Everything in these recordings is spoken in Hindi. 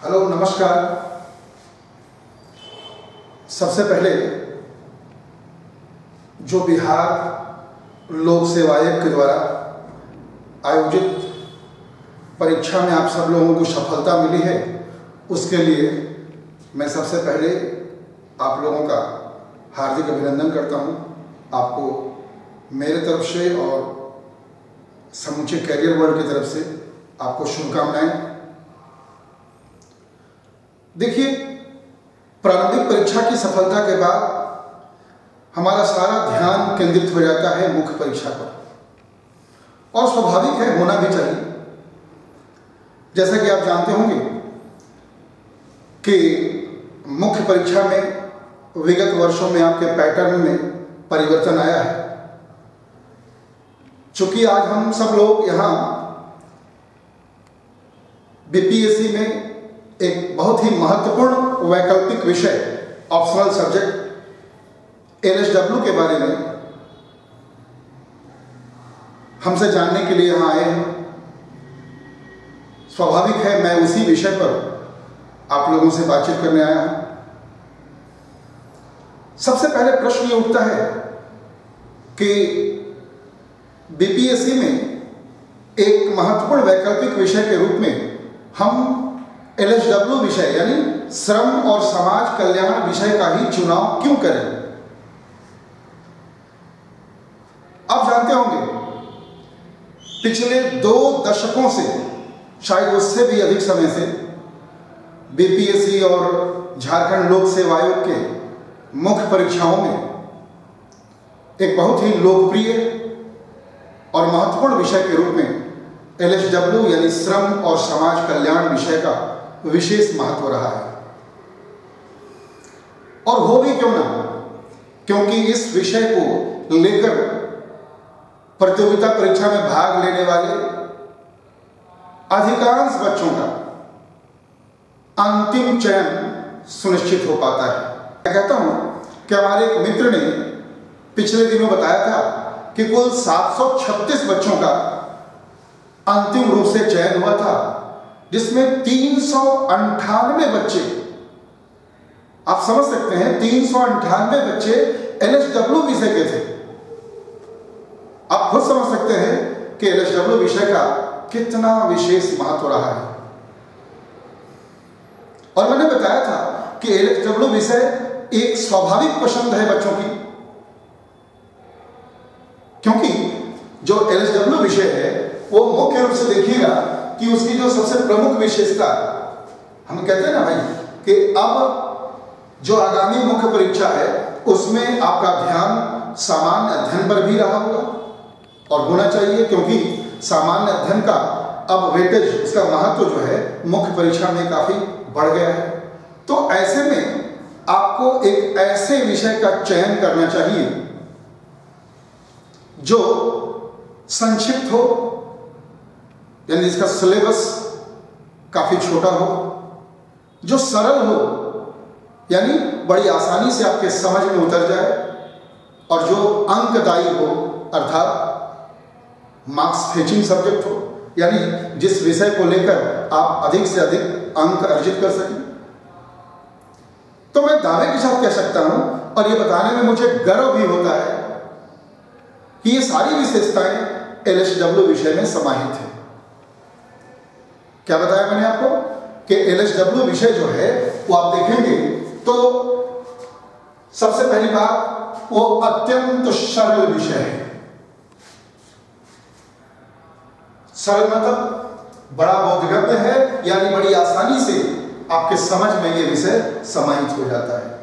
हेलो नमस्कार। सबसे पहले जो बिहार लोक सेवा आयोग के द्वारा आयोजित परीक्षा में आप सब लोगों को सफलता मिली है, उसके लिए मैं सबसे पहले आप लोगों का हार्दिक अभिनंदन करता हूं। आपको मेरे तरफ से और समूचे कैरियर वर्ल्ड की तरफ से आपको शुभकामनाएं। देखिए, प्रारंभिक परीक्षा की सफलता के बाद हमारा सारा ध्यान केंद्रित हो जाता है मुख्य परीक्षा पर, और स्वाभाविक है, होना भी चाहिए। जैसा कि आप जानते होंगे कि मुख्य परीक्षा में विगत वर्षों में आपके पैटर्न में परिवर्तन आया है। चूंकि आज हम सब लोग यहाँ बीपीएससी में एक बहुत ही महत्वपूर्ण वैकल्पिक विषय ऑप्शनल सब्जेक्ट LSW के बारे में हमसे जानने के लिए यहाँ आए हैं। स्वाभाविक है, मैं उसी विषय पर आप लोगों से बातचीत करने आया हूं। सबसे पहले प्रश्न ये उठता है कि बीपीएससी में एक महत्वपूर्ण वैकल्पिक विषय के रूप में हम LSW विषय यानी श्रम और समाज कल्याण विषय का ही चुनाव क्यों करें? आप जानते होंगे पिछले 2 दशकों से, शायद उससे भी अधिक समय से, बीपीएससी और झारखंड लोक सेवा आयोग के मुख्य परीक्षाओं में एक बहुत ही लोकप्रिय और महत्वपूर्ण विषय के रूप में LSW यानी श्रम और समाज कल्याण विषय का विशेष महत्व रहा है। और हो भी क्यों ना, क्योंकि इस विषय को लेकर प्रतियोगिता परीक्षा में भाग लेने वाले अधिकांश बच्चों का अंतिम चयन सुनिश्चित हो पाता है। मैं कहता हूं कि हमारे एक मित्र ने पिछले दिनों बताया था कि कुल 736 बच्चों का अंतिम रूप से चयन हुआ था, जिसमें 398 बच्चे, आप समझ सकते हैं, 398 बच्चे LSW विषय के थे। आप खुद समझ सकते हैं कि LSW विषय का कितना विशेष महत्व रहा है। और मैंने बताया था कि LSW विषय एक स्वाभाविक पसंद है बच्चों की, क्योंकि जो LSW विषय है वो मुख्य रूप से देखिएगा कि उसकी जो सबसे प्रमुख विशेषता, हम कहते हैं ना भाई कि अब जो आगामी मुख्य परीक्षा है उसमें आपका ध्यान सामान्य अध्ययन पर भी रहा होगा, और होना चाहिए, क्योंकि सामान्य अध्ययन का अब वेटेज, इसका महत्व जो है मुख्य परीक्षा में काफी बढ़ गया है। तो ऐसे में आपको एक ऐसे विषय का चयन करना चाहिए जो संक्षिप्त हो, यानी जिसका सिलेबस काफी छोटा हो, जो सरल हो, यानी बड़ी आसानी से आपके समझ में उतर जाए, और जो अंकदायी हो, अर्थात मार्क्स फेचिंग सब्जेक्ट हो, यानी जिस विषय को लेकर आप अधिक से अधिक अंक अर्जित कर सकें। तो मैं दावे के साथ कह सकता हूं, और ये बताने में मुझे गर्व भी होता है कि ये सारी विशेषताएं LSW विषय में समाहित है। क्या बताया मैंने आपको कि LSW विषय जो है वो आप देखेंगे तो सबसे पहली बात, वो अत्यंत सरल विषय है। सरल मतलब बड़ा बोधगम्य है, यानी बड़ी आसानी से आपके समझ में ये विषय समाहित हो जाता है।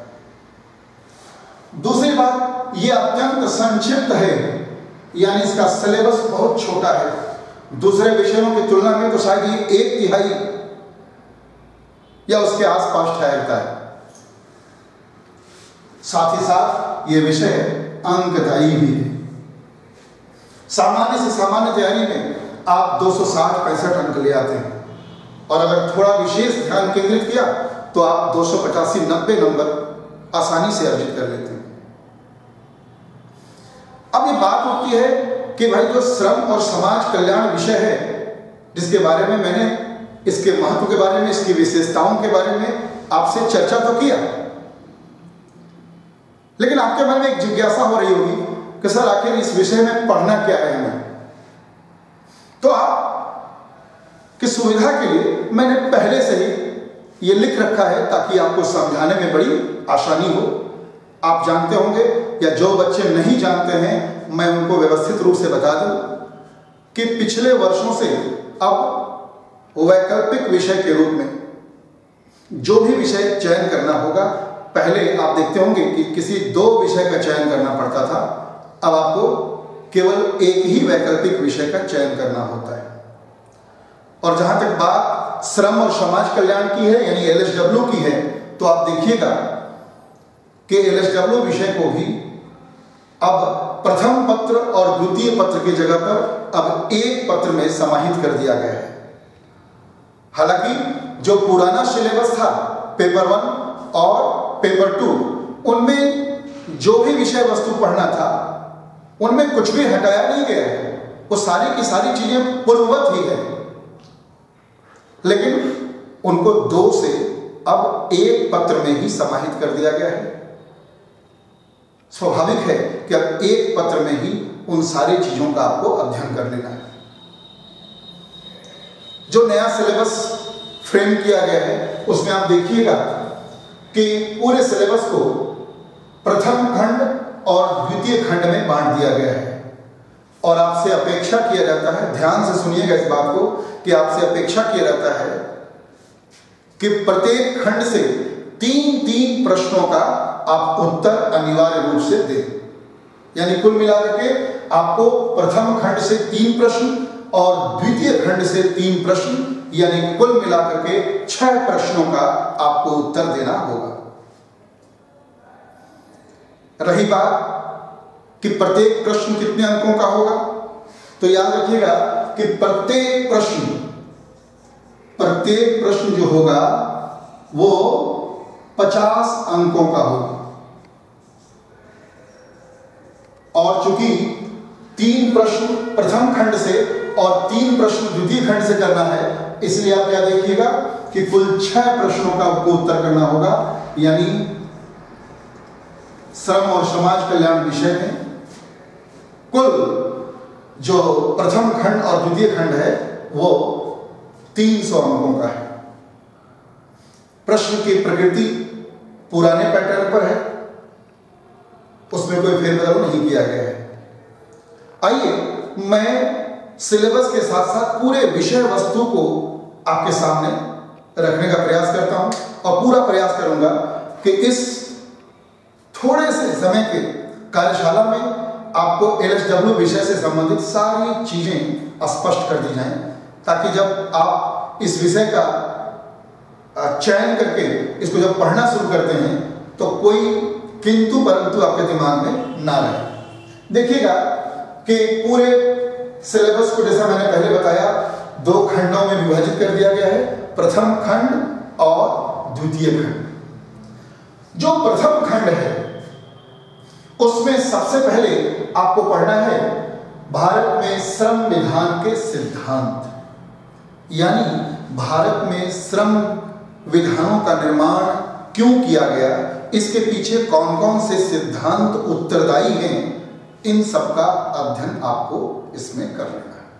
दूसरी बात, ये अत्यंत संक्षिप्त है, यानी इसका सिलेबस बहुत छोटा है। दूसरे विषयों की तुलना में तो शायद ये 1/3 या उसके आसपास ठहरता है। साथ ही साथ ये विषय अंकदायी भी है। सामान्य से सामान्य तैयारी में आप 260-65 अंक ले आते हैं, और अगर थोड़ा विशेष ध्यान केंद्रित किया तो आप 285-90 नंबर आसानी से अर्जित कर लेते हैं। अब ये बात होती है कि भाई जो श्रम और समाज कल्याण विषय है, जिसके बारे में मैंने इसके महत्व के बारे में, इसकी विशेषताओं के बारे में आपसे चर्चा तो किया, लेकिन आपके मन में एक जिज्ञासा हो रही होगी कि सर आखिर इस विषय में पढ़ना क्या है हमें। तो आप की सुविधा के लिए मैंने पहले से ही ये लिख रखा है ताकि आपको समझाने में बड़ी आसानी हो। आप जानते होंगे, या जो बच्चे नहीं जानते हैं मैं उनको व्यवस्थित रूप से बता दूं कि पिछले वर्षों से अब वैकल्पिक विषय के रूप में जो भी विषय चयन करना होगा, पहले आप देखते होंगे कि किसी 2 विषय का चयन करना पड़ता था, अब आपको केवल एक ही वैकल्पिक विषय का चयन करना होता है। और जहां तक बात श्रम और समाज कल्याण की है, यानी LSW की है, तो आप देखिएगा कि LSW विषय को भी अब प्रथम पत्र और द्वितीय पत्र की जगह पर अब एक पत्र में समाहित कर दिया गया है। हालांकि जो पुराना सिलेबस था पेपर 1 और पेपर 2, उनमें जो भी विषय वस्तु पढ़ना था उनमें कुछ भी हटाया नहीं गया है, वो सारी की सारी चीजें पूर्ववत ही है, लेकिन उनको 2 से अब एक पत्र में ही समाहित कर दिया गया है। स्वाभाविक है कि अब एक पत्र में ही उन सारी चीजों का आपको अध्ययन कर लेना है। जो नया सिलेबस फ्रेम किया गया है उसमें आप देखिएगा कि पूरे सिलेबस को प्रथम खंड और द्वितीय खंड में बांट दिया गया है। और आपसे अपेक्षा किया जाता है, ध्यान से सुनिएगा इस बात को, कि आपसे अपेक्षा किया जाता है कि प्रत्येक खंड से 3-3 प्रश्नों का आप उत्तर अनिवार्य रूप से दें। यानी कुल मिलाकर के आपको प्रथम खंड से 3 प्रश्न और द्वितीय खंड से 3 प्रश्न, यानी कुल मिलाकर के 6 प्रश्नों का आपको उत्तर देना होगा। रही बात कि प्रत्येक प्रश्न कितने अंकों का होगा, तो याद रखिएगा कि प्रत्येक प्रश्न जो होगा वो 50 अंकों का होगा। और चूंकि 3 प्रश्न प्रथम खंड से और 3 प्रश्न द्वितीय खंड से करना है, इसलिए आप क्या देखिएगा कि कुल 6 प्रश्नों का आपको उत्तर करना होगा। यानी श्रम और समाज कल्याण विषय में कुल जो प्रथम खंड और द्वितीय खंड है वो 300 अंकों का है। प्रश्न की प्रकृति पुराने पैटर्न पर है, उसमें कोई फेरबदल नहीं किया गया है। आइए मैं सिलेबस के साथ साथ पूरे विषय वस्तु को आपके सामने रखने का प्रयास करता हूं और पूरा प्रयास करूंगा कि इस थोड़े से समय के कार्यशाला में आपको LSW विषय से संबंधित सारी चीजें स्पष्ट कर दी जाएं, ताकि जब आप इस विषय का चयन करके इसको जब पढ़ना शुरू करते हैं तो कोई किंतु परंतु आपके दिमाग में ना रहे। देखिएगा कि पूरे सिलेबस को, जैसा मैंने पहले बताया, 2 खंडों में विभाजित कर दिया गया है, प्रथम खंड और द्वितीय खंड। जो प्रथम खंड है उसमें सबसे पहले आपको पढ़ना है भारत में श्रम विधान के सिद्धांत, यानी भारत में श्रम विधानों का निर्माण क्यों किया गया, इसके पीछे कौन कौन से सिद्धांत उत्तरदायी हैं, इन सब का अध्ययन आपको इसमें कर लेना है।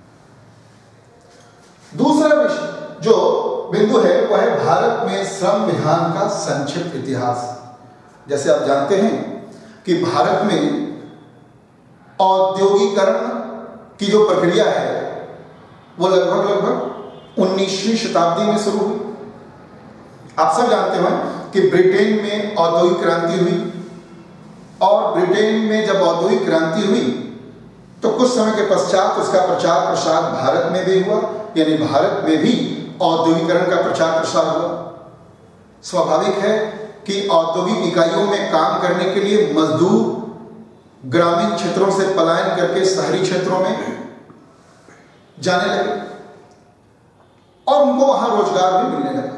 दूसरा विषय जो बिंदु है वह है भारत में श्रम विधान का संक्षिप्त इतिहास। जैसे आप जानते हैं कि भारत में औद्योगिकरण की जो प्रक्रिया है वो लगभग 19वीं शताब्दी में शुरू हुई। आप सब जानते हैं कि ब्रिटेन में औद्योगिक क्रांति हुई, और ब्रिटेन में जब औद्योगिक क्रांति हुई तो कुछ समय के पश्चात उसका प्रचार प्रसार भारत में भी हुआ, यानी भारत में भी औद्योगिकरण का प्रचार प्रसार हुआ। स्वाभाविक है कि औद्योगिक इकाइयों में काम करने के लिए मजदूर ग्रामीण क्षेत्रों से पलायन करके शहरी क्षेत्रों में जाने लगे और उनको वहां रोजगार भी मिलने लगा।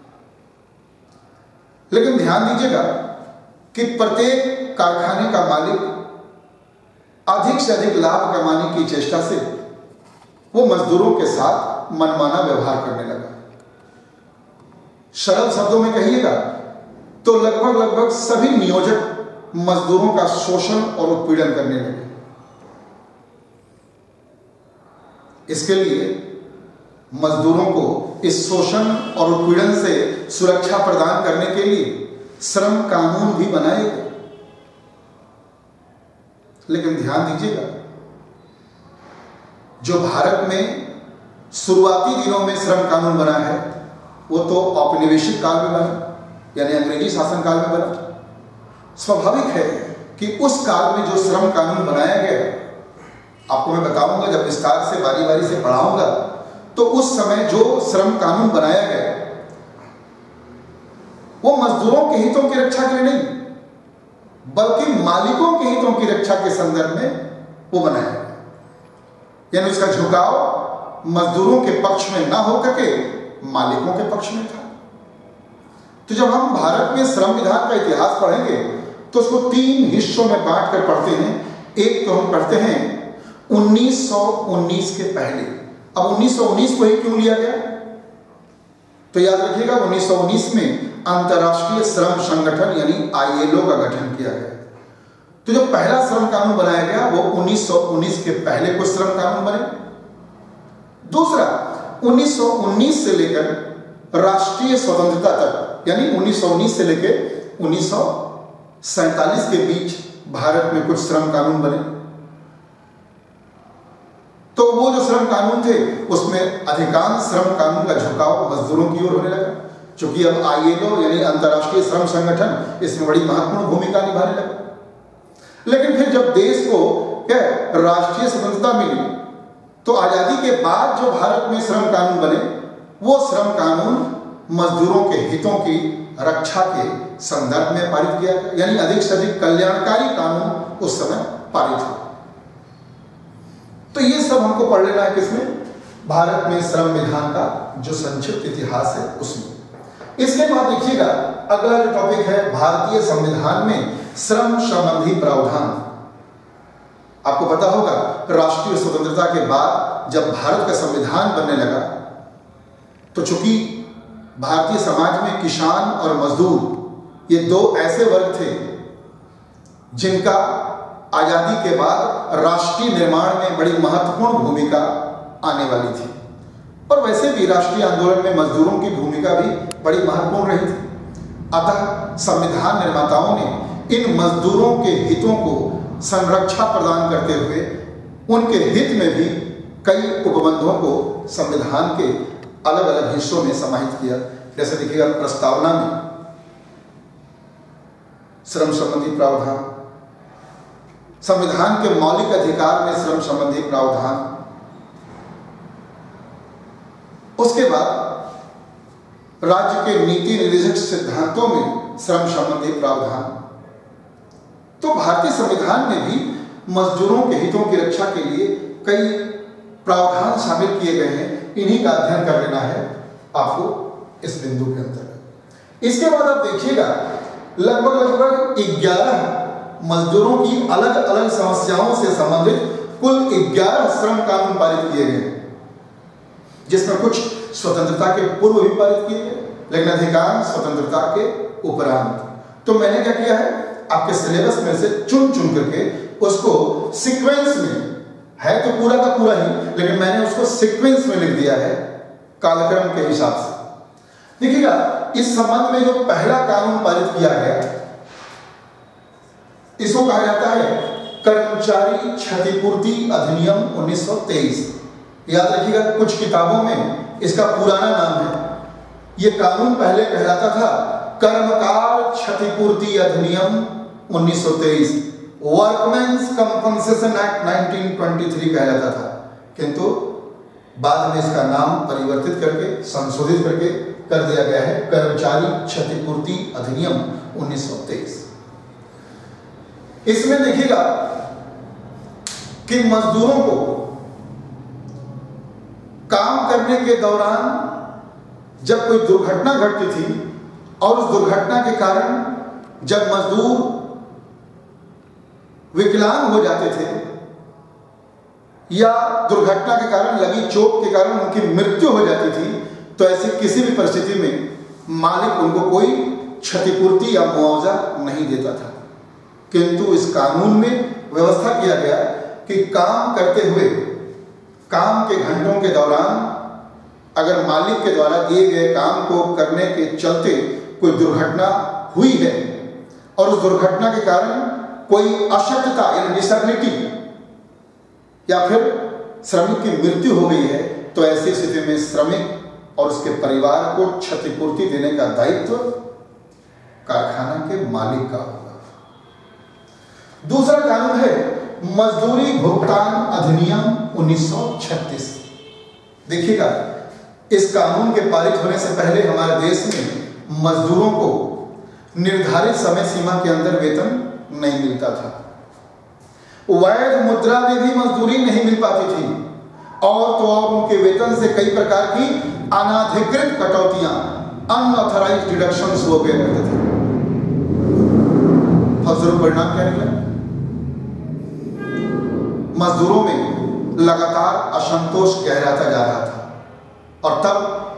लेकिन ध्यान दीजिएगा कि प्रत्येक कारखाने का मालिक अधिक से अधिक लाभ कमाने की चेष्टा से वो मजदूरों के साथ मनमाना व्यवहार करने लगा। सरल शब्दों में कहिएगा तो लगभग सभी नियोजक मजदूरों का शोषण और उत्पीड़न करने लगे। इसके लिए मजदूरों को इस शोषण और उत्पीड़न से सुरक्षा प्रदान करने के लिए श्रम कानून भी बनाए गए। लेकिन ध्यान दीजिएगा, जो भारत में शुरुआती दिनों में श्रम कानून बना है वो तो औपनिवेशिक काल में बना, यानी अंग्रेजी शासन काल में बना। स्वाभाविक है कि उस काल में जो श्रम कानून बनाया गया, आपको मैं बताऊंगा जब विस्तार से बारी बारी से पढ़ाऊंगा, तो उस समय जो श्रम कानून बनाया गया वो मजदूरों के हितों की रक्षा के लिए नहीं, बल्कि मालिकों के हितों की रक्षा के संदर्भ में वो बनाया गया। यानी उसका झुकाव मजदूरों के पक्ष में ना होकर के मालिकों के पक्ष में था। तो जब हम भारत में श्रम विधान का इतिहास पढ़ेंगे तो उसको 3 हिस्सों में बांट कर पढ़ते हैं। एक तो हम पढ़ते हैं 1919 के पहले। अब 1919 को ही क्यों लिया गया? तो याद रखिएगा 1919 में अंतर्राष्ट्रीय श्रम संगठन यानी ILO का गठन किया गया। तो जो पहला श्रम कानून बनाया गया वो 1919 के पहले कुछ श्रम कानून बने। दूसरा 1919 से लेकर राष्ट्रीय स्वतंत्रता तक, यानी 1919 से लेकर 1947 के बीच भारत में कुछ श्रम कानून बने। तो वो जो श्रम कानून थे उसमें अधिकांश श्रम कानून का झुकाव मजदूरों की ओर होने लगा, क्योंकि अब ILO यानी अंतर्राष्ट्रीय श्रम संगठन इसमें बड़ी महत्वपूर्ण भूमिका निभाने लगा। लेकिन फिर जब देश को क्या राष्ट्रीय स्वतंत्रता मिली तो आजादी के बाद जो भारत में श्रम कानून बने वो श्रम कानून मजदूरों के हितों की रक्षा के संदर्भ में पारित किया गया, यानी अधिक से अधिक कल्याणकारी कानून उस समय पारित हुए। तो ये सब हमको पढ़ लेना है किसमें? भारत में श्रम विधान का जो संक्षिप्त इतिहास है उसमें। इसके बाद देखिएगा अगला जो टॉपिक है भारतीय संविधान में श्रम संबंधी प्रावधान। आपको पता होगा राष्ट्रीय स्वतंत्रता के बाद जब भारत का संविधान बनने लगा तो चूंकि भारतीय समाज में किसान और मजदूर ये 2 ऐसे वर्ग थे जिनका आजादी के बाद राष्ट्रीय निर्माण में बड़ी महत्वपूर्ण भूमिका आने वाली थी, और वैसे भी राष्ट्रीय आंदोलन में मजदूरों की भूमिका भी बड़ी महत्वपूर्ण रही थी। अतः संविधान निर्माताओं ने इन मजदूरों के हितों को संरक्षा प्रदान करते हुए उनके हित में भी कई उपबंधों को संविधान के अलग अलग हिस्सों में समाहित किया। जैसे देखिएगा प्रस्तावना में श्रम संबंधी प्रावधान, संविधान के मौलिक अधिकार में श्रम संबंधी प्रावधान, उसके बाद राज्य के नीति निर्देशक सिद्धांतों में श्रम संबंधी प्रावधान। तो भारतीय संविधान में भी मजदूरों के हितों की रक्षा के लिए कई प्रावधान शामिल किए गए हैं। इन्हीं का अध्ययन कर लेना है आपको इस बिंदु के अंतर्गत। इसके बाद आप देखिएगा लगभग 11 मजदूरों की अलग अलग समस्याओं से संबंधित कुल 11 श्रम कानून पारित किए गए, जिसमें कुछ स्वतंत्रता के पूर्व भी पारित किए गए लेकिन अधिकांश स्वतंत्रता के उपरांत। तो मैंने क्या किया है, आपके सिलेबस में से चुन करके उसको सीक्वेंस में, है तो पूरा का पूरा ही, लेकिन मैंने उसको सीक्वेंस में लिख दिया है कालक्रम के हिसाब से। देखिएगा इस संबंध में जो पहला कानून पारित किया गया इसको कहा जाता है कर्मचारी क्षतिपूर्ति अधिनियम 1923। याद रखिएगा कुछ किताबों में इसका पुराना नाम है, ये कानून पहले कहलाता था कर्मकार क्षतिपूर्ति अधिनियम 1923, वर्कमेंस कंपनसेशन एक्ट 1923 कहलाता था, किंतु बाद में इसका नाम परिवर्तित करके संशोधित करके कर दिया गया है कर्मचारी क्षतिपूर्ति अधिनियम 1923। इसमें देखिएगा कि मजदूरों को काम करने के दौरान जब कोई दुर्घटना घटती थी और उस दुर्घटना के कारण जब मजदूर विकलांग हो जाते थे या दुर्घटना के कारण लगी चोट के कारण उनकी मृत्यु हो जाती थी, तो ऐसी किसी भी परिस्थिति में मालिक उनको कोई क्षतिपूर्ति या मुआवजा नहीं देता था। किंतु इस कानून में व्यवस्था किया गया कि काम करते हुए काम के घंटों के दौरान अगर मालिक के द्वारा दिए गए काम को करने के चलते कोई दुर्घटना हुई है और उस दुर्घटना के कारण कोई अशक्तता यानी डिसेबिलिटी या फिर श्रमिक की मृत्यु हो गई है, तो ऐसी स्थिति में श्रमिक और उसके परिवार को क्षतिपूर्ति देने का दायित्व कारखाना के मालिक का होगा। दूसरा कानून है मजदूरी भुगतान अधिनियम 1936। देखिएगा, इस कानून के पारित होने से पहले हमारे देश में मजदूरों को निर्धारित समय सीमा के अंदर वेतन नहीं मिलता था। वैध मुद्रा में भी मजदूरी नहीं मिल पाती थी और तो और उनके वेतन से कई प्रकार की अनाधिकृत कटौतियां अनऑथराइज्ड डिडक्शंस हो गए करते थे। फलस्वरूप परिणाम क्या निकला? मजदूरों में लगातार असंतोष गहराता जा रहा था और तब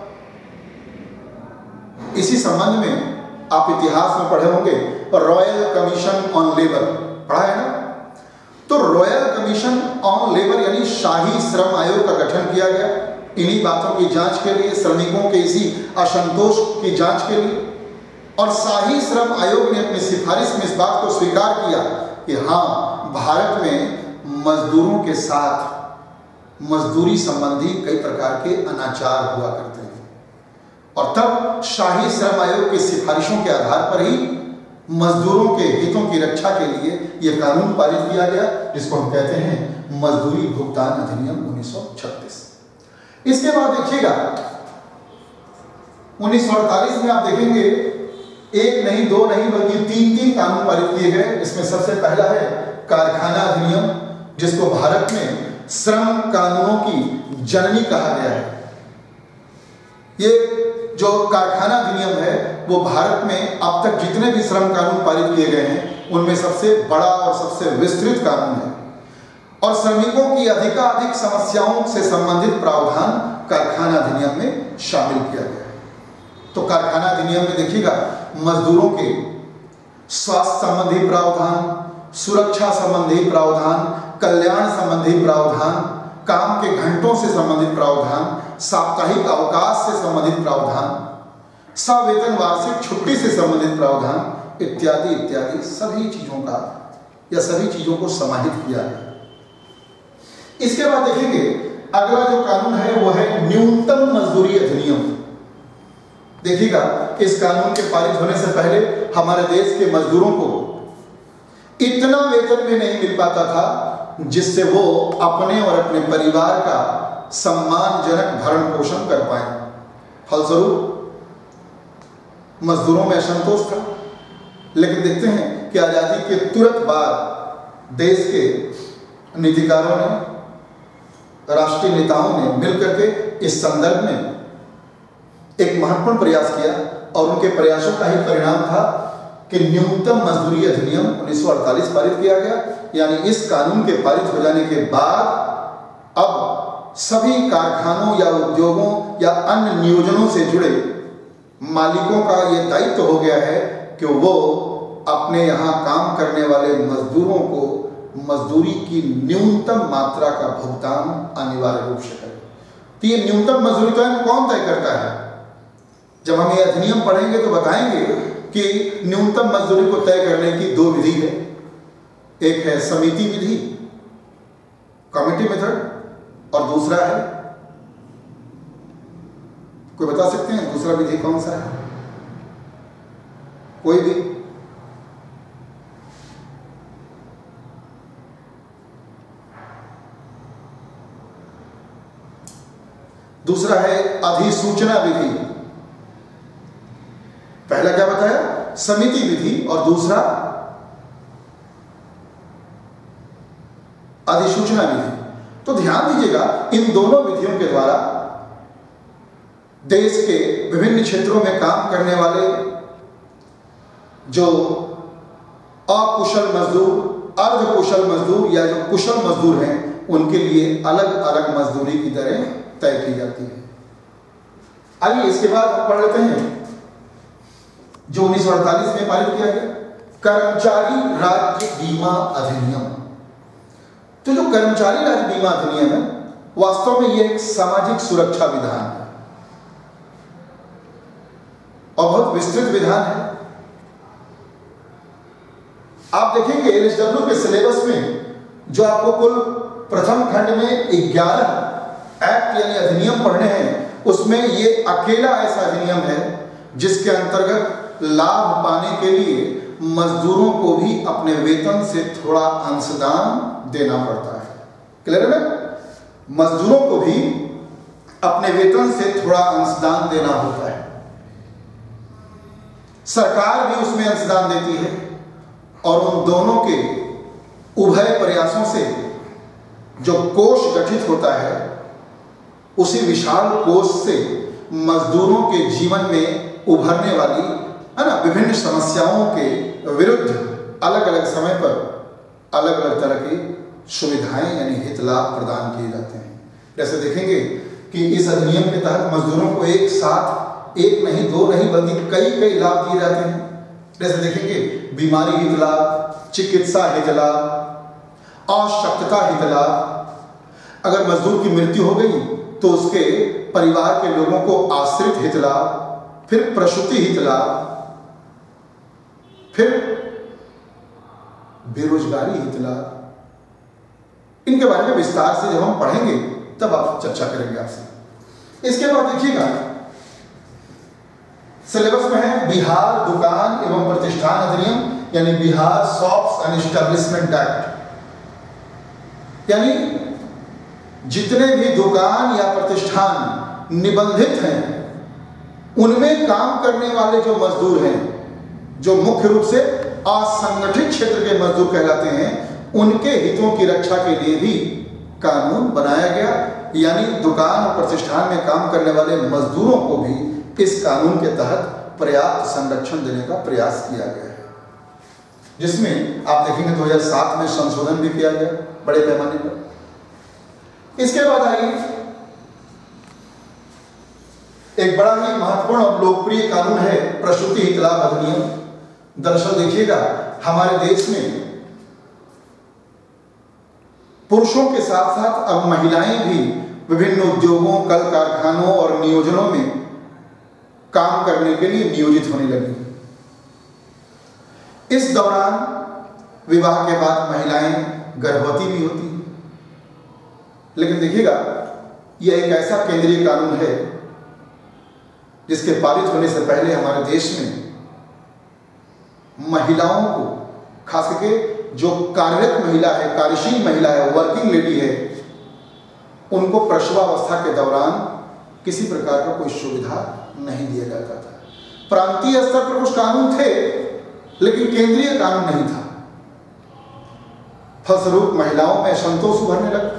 इसी संबंध में आप इतिहास में पढ़े होंगे रॉयल कमीशन ऑन लेबर, पढ़ा है ना? तो रॉयल कमीशन ऑन लेबर यानी शाही श्रम आयोग का गठन किया गया इन्हीं बातों की जांच के लिए, श्रमिकों के इसी असंतोष की जांच के लिए। और शाही श्रम आयोग ने अपनी सिफारिश में इस बात को स्वीकार किया कि हाँ, भारत में मजदूरों के साथ मजदूरी संबंधी कई प्रकार के अनाचार हुआ करते हैं। और तब शाही श्रम आयोग की सिफारिशों के आधार पर ही मजदूरों के हितों की रक्षा के लिए यह कानून पारित किया गया, जिसको हम कहते हैं मजदूरी भुगतान अधिनियम 1936। इसके बाद देखिएगा 1948 में आप देखेंगे एक नहीं, दो नहीं, बल्कि तीन कानून पारित किए गए। इसमें सबसे पहला है कारखाना अधिनियम, जिसको भारत में श्रम कानूनों की जननी कहा गया है। ये जो कारखाना अधिनियम है वो भारत में अब तक जितने भी श्रम कानून पारित किए गए हैं उनमें सबसे बड़ा और सबसे विस्तृत कानून है और श्रमिकों की अधिकाधिक समस्याओं से संबंधित प्रावधान कारखाना अधिनियम में शामिल किया गया है। तो कारखाना अधिनियम में देखिएगा मजदूरों के स्वास्थ्य संबंधी प्रावधान, सुरक्षा संबंधी प्रावधान, कल्याण संबंधी प्रावधान, काम के घंटों से संबंधित प्रावधान, साप्ताहिक अवकाश से संबंधित प्रावधान, सवेतन वार्षिक छुट्टी से संबंधित प्रावधान इत्यादि इत्यादि सभी चीजों का या सभी चीजों को समाहित किया गया। इसके बाद देखेंगे अगला जो कानून है वो है न्यूनतम मजदूरी अधिनियम। देखिएगा, इस कानून के पारित होने से पहले हमारे देश के मजदूरों को इतना वेतन भी नहीं मिल पाता था जिससे वो अपने और अपने परिवार का सम्मानजनक भरण पोषण कर पाए। फलस्वरूप मजदूरों में असंतोष था। लेकिन देखते हैं कि आजादी के तुरंत बाद देश के नीतिकारों ने, राष्ट्रीय नेताओं ने मिलकर के इस संदर्भ में एक महत्वपूर्ण प्रयास किया और उनके प्रयासों का ही परिणाम था कि न्यूनतम मजदूरी अधिनियम 1948 पारित किया गया। यानी इस कानून के पारित हो जाने के बाद अब सभी कारखानों या उद्योगों या अन्य नियोजनों से जुड़े मालिकों का यह दायित्व हो गया है कि वो अपने यहाँ काम करने वाले मजदूरों को मजदूरी की न्यूनतम मात्रा का भुगतान अनिवार्य रूप से करें। तो ये न्यूनतम मजदूरी तो कौन तय करता है? जब हम ये अधिनियम पढ़ेंगे तो बताएंगे कि न्यूनतम मजदूरी को तय करने की दो विधि है। एक है समिति विधि, कमिटी मेथड, और दूसरा है, कोई बता सकते हैं दूसरा विधि कौन सा है? कोई भी? दूसरा है अधिसूचना विधि। पहला क्या बताया? समिति विधि, और दूसरा अधिसूचना विधि। तो ध्यान दीजिएगा, इन दोनों विधियों के द्वारा देश के विभिन्न क्षेत्रों में काम करने वाले जो अकुशल मजदूर, अर्ध कुशल मजदूर या जो कुशल मजदूर हैं, उनके लिए अलग अलग मजदूरी की दरें तय की जाती है। आइए इसके बाद हम पढ़ लेते हैं जो 1948 में पारित किया गया कर्मचारी राज्य बीमा अधिनियम। तो जो कर्मचारी राज्य बीमा अधिनियम है वास्तव में यह एक सामाजिक सुरक्षा विधान है और बहुत विस्तृत विधान है। आप देखेंगे LSW के सिलेबस में जो आपको कुल प्रथम खंड में 11 एक्ट यानी अधिनियम पढ़ने हैं, उसमें ये अकेला ऐसा अधिनियम है जिसके अंतर्गत लाभ पाने के लिए मजदूरों को भी अपने वेतन से थोड़ा अंशदान देना पड़ता है। क्लियर है? मजदूरों को भी अपने वेतन से थोड़ा अंशदान देना होता है। सरकार भी उसमें अंशदान देती है और उन दोनों के उभय प्रयासों से जो कोष गठित होता है उसी विशाल कोष से मजदूरों के जीवन में उभरने वाली है ना विभिन्न समस्याओं के विरुद्ध अलग अलग समय पर अलग अलग तरह की सुविधाएं यानी हित लाभ प्रदान किए जाते हैं। जैसे देखेंगे कि इस अधिनियम के तहत मजदूरों को एक साथ एक नहीं दो नहीं बल्कि कई कई लाभ दिए जाते हैं। जैसे देखेंगे बीमारी हित लाभ, चिकित्सा हित लाभ, आवश्यकता हित लाभ। अगर मजदूर की मृत्यु हो गई तो उसके परिवार के लोगों को आश्रित हित लाभ, फिर प्रसूति हित लाभ, फिर बेरोजगारी हित लाभ। इनके बारे में विस्तार से जब हम पढ़ेंगे तब आप चर्चा करेंगे आपसे। इसके बाद देखिएगा सिलेबस में है बिहार दुकान एवं प्रतिष्ठान अधिनियम यानी Bihar shops and establishment act. यानी जितने भी दुकान या प्रतिष्ठान निबंधित हैं उनमें काम करने वाले जो मजदूर हैं, जो मुख्य रूप से असंगठित क्षेत्र के मजदूर कहलाते हैं, उनके हितों की रक्षा के लिए भी कानून बनाया गया। यानी दुकान और प्रतिष्ठान में काम करने वाले मजदूरों को भी इस कानून के तहत पर्याप्त संरक्षण देने का प्रयास किया गया है, जिसमें आप देखेंगे 2007 में संशोधन भी किया गया बड़े पैमाने पर। इसके बाद आइए एक बड़ा ही महत्वपूर्ण और लोकप्रिय कानून है प्रसूति हित लाभ अधिनियम। दरअसल देखिएगा हमारे देश में पुरुषों के साथ साथ अब महिलाएं भी विभिन्न उद्योगों, कल कारखानों और नियोजनों में काम करने के लिए नियोजित होने लगी। इस दौरान विवाह के बाद महिलाएं गर्भवती भी होती हैं। लेकिन देखिएगा यह एक ऐसा केंद्रीय कानून है जिसके पारित होने से पहले हमारे देश में महिलाओं को, खास करके जो कार्यरत महिला है, कार्यशील महिला है, वर्किंग लेडी है, उनको प्रसवावस्था के दौरान किसी प्रकार का कोई सुविधा नहीं दिया जाता था। प्रांतीय स्तर पर कुछ कानून थे लेकिन केंद्रीय कानून नहीं था। फलस्वरूप महिलाओं में असंतोष उभरने लगा।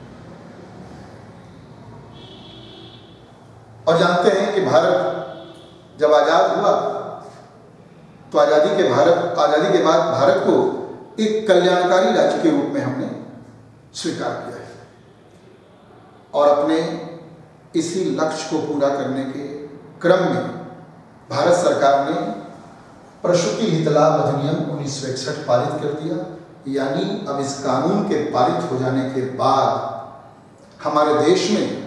और जानते हैं कि भारत जब आजाद हुआ तो आजादी के बाद भारत को एक कल्याणकारी राज्य के रूप में हमने स्वीकार किया है और अपने इसी लक्ष्य को पूरा करने के क्रम में भारत सरकार ने प्रसूति हित लाभ अधिनियम 1961 पारित कर दिया। यानी अब इस कानून के पारित हो जाने के बाद हमारे देश में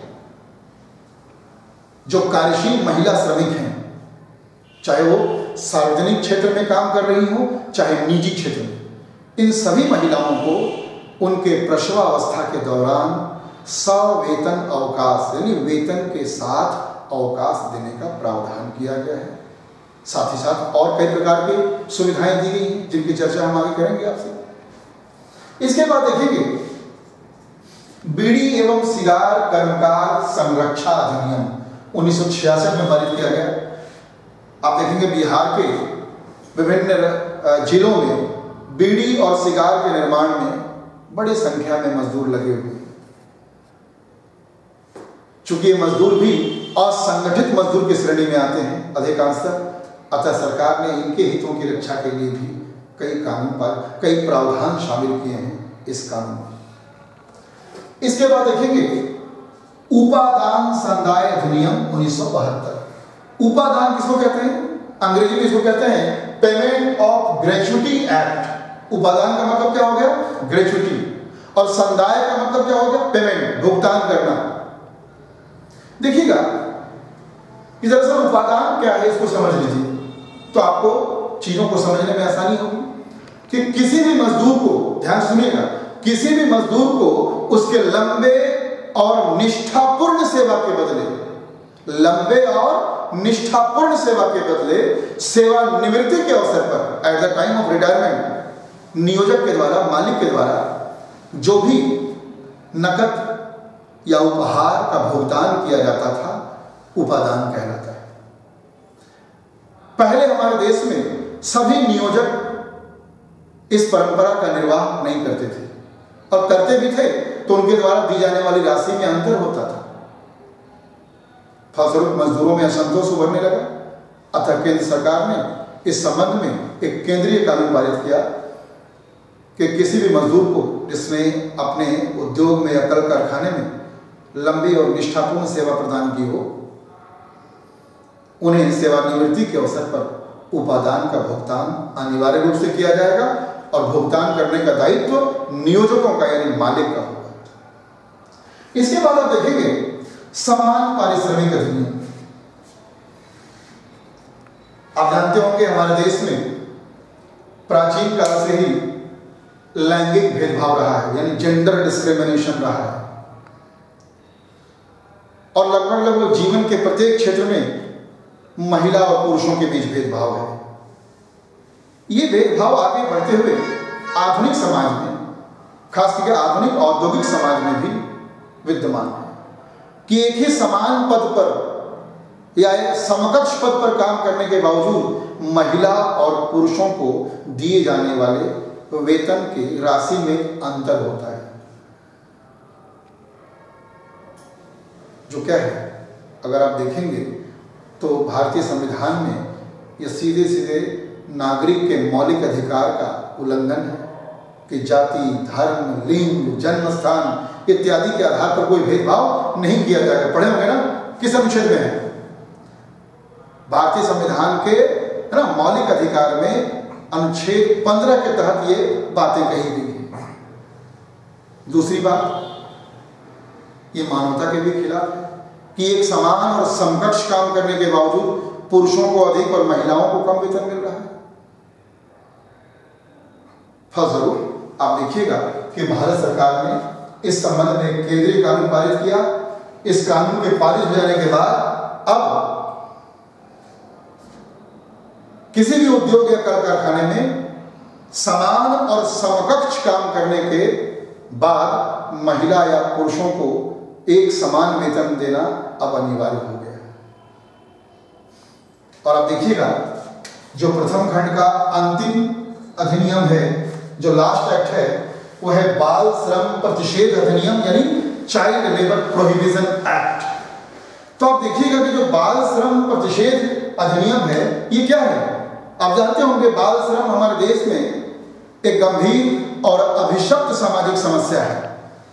जो कार्यशील महिला श्रमिक हैं, चाहे वो सार्वजनिक क्षेत्र में काम कर रही हो चाहे निजी क्षेत्र में, इन सभी महिलाओं को उनके प्रसवावस्था के दौरान सवेतन अवकाश यानी वेतन के साथ अवकाश देने का प्रावधान किया गया है। साथ ही साथ और कई प्रकार की सुविधाएं दी गई हैं जिनकी चर्चा हम आगे करेंगे आपसे। इसके बाद देखेंगे बीड़ी एवं सिगार कर्मकार संरक्षा अधिनियम 1966 में पारित किया गया। आप देखेंगे बिहार के विभिन्न जिलों में बीड़ी और सिगार के निर्माण में बड़ी संख्या में मजदूर लगे हुए हैं। चूंकि ये मजदूर भी असंगठित मजदूर की श्रेणी में आते हैं अधिकांशतः, अतः सरकार ने इनके हितों की रक्षा के लिए भी कई प्रावधान शामिल किए हैं इस कानून में। इसके बाद देखेंगे उपादान संदाय अधिनियम 1972। उपादान किसको कहते हैं? अंग्रेजी में इसको कहते हैं पेमेंट ऑफ ग्रेच्युटी एक्ट। उपादान का मतलब क्या हो गया? ग्रेच्युटी। और संदाय का मतलब क्या हो गया? पेमेंट, भुगतान करना। देखिएगा कि दरअसल उपादान क्या है इसको समझ लीजिए तो आपको चीजों को समझने में आसानी होगी कि किसी भी मजदूर को, ध्यान सुनिएगा, किसी भी मजदूर को उसके लंबे और निष्ठापूर्ण सेवा के बदले, लंबे और निष्ठापूर्ण सेवा के बदले सेवानिवृत्ति के अवसर पर, at the time of retirement, नियोजक के द्वारा, मालिक के द्वारा जो भी नकद या उपहार का भुगतान किया जाता था, उपादान कहलाता है। पहले हमारे देश में सभी नियोजक इस परंपरा का निर्वाह नहीं करते थे, और करते भी थे तो उनके द्वारा दी जाने वाली राशि में अंतर होता था। फलस्वरूप मजदूरों में असंतोष उभरने लगा। अतः केंद्र सरकार ने इस संबंध में एक केंद्रीय कानून पारित किया कि किसी भी मजदूर को जिसने अपने उद्योग में या कल कारखाने में लंबी और निष्ठापूर्ण सेवा प्रदान की हो, उन्हें सेवानिवृत्ति के अवसर पर उपादान का भुगतान अनिवार्य रूप से किया जाएगा, और भुगतान करने का दायित्व नियोजकों का यानी मालिक का होगा। इसके बाद आप देखेंगे समान पारिश्रमिक अधिनियम। आप जानते होंगे हमारे देश में प्राचीन काल से ही लैंगिक भेदभाव रहा है, यानी जेंडर डिस्क्रिमिनेशन रहा है, और लगभग जीवन के प्रत्येक क्षेत्र में महिला और पुरुषों के बीच भेदभाव है। ये भेदभाव आगे बढ़ते हुए आधुनिक समाज में, खास करके आधुनिक औद्योगिक समाज में भी विद्यमान है कि एक ही समान पद पर या एक समकक्ष पद पर काम करने के बावजूद महिला और पुरुषों को दिए जाने वाले वेतन की राशि में अंतर होता है। जो क्या है, अगर आप देखेंगे तो भारतीय संविधान में यह सीधे सीधे नागरिक के मौलिक अधिकार का उल्लंघन है कि जाति, धर्म, लिंग, जन्म स्थान इत्यादि के आधार पर कोई भेदभाव नहीं किया जाएगा। पढ़े होंगे ना, किस अनुच्छेद में है? भारतीय संविधान के, है ना, मौलिक अधिकार में अनुच्छेद 15 के तहत ये बातें कही गई हैं। दूसरी बात, ये मानवता के भी खिलाफ है कि एक समान और समकक्ष काम करने के बावजूद पुरुषों को अधिक और महिलाओं को कम वेतन मिल रहा है। फलस्वरूप आप देखिएगा कि भारत सरकार ने इस संबंध में केंद्रीय कानून पारित किया। इस कानून के पारित हो जाने के बाद अब किसी भी उद्योग या कल कारखाने में समान और समकक्ष काम करने के बाद महिला या पुरुषों को एक समान वेतन देना अब अनिवार्य हो गया। और अब देखिएगा जो प्रथम खंड का अंतिम अधिनियम है, जो लास्ट एक्ट है, वो है बाल श्रम प्रतिषेध अधिनियम, यानी चाइल्ड लेबर प्रोहिबिशन एक्ट। तो आप देखिएगा कि जो बाल श्रम प्रतिषेध अधिनियम है, ये क्या है? आप जानते होंगे बाल श्रम हमारे देश में एक गंभीर और अभिशप्त सामाजिक समस्या है।